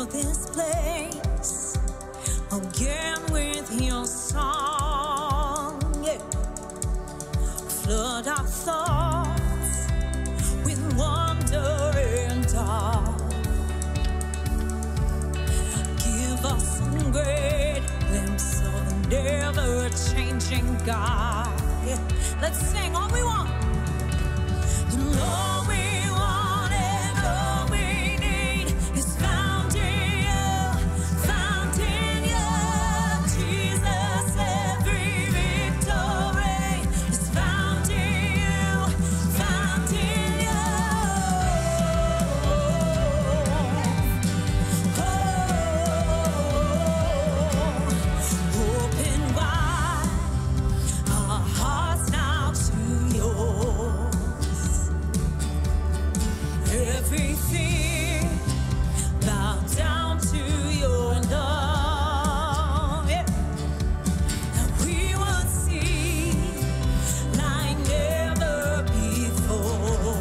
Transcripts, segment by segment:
this place again with your song. Yeah. Flood our thoughts with wonder and awe. Give us a great glimpse of a never-changing God. Yeah. Let's sing all we want. And all we want and all we need is found in you, found in you. Jesus, every victory is found in you, found in you. Open wide our hearts now to yours. Everything bow down to your love. Yeah. And we will see like never before.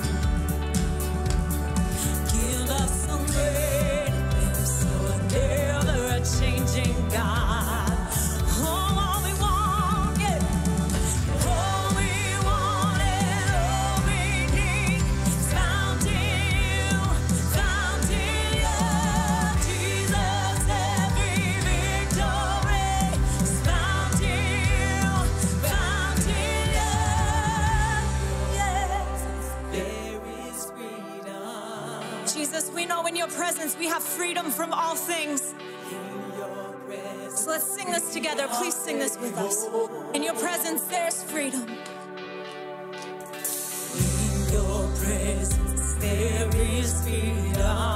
Give us some great glimpse of a never-changing God. Oh, all we want, yeah. All we want and all we need is found in you, found in you. Jesus, every victory is found in you, found in you. Yes, there is freedom. Jesus, we know in your presence we have freedom from all things. So let's sing this together. Please sing this with us. In your presence, there's freedom. In your presence, there is freedom.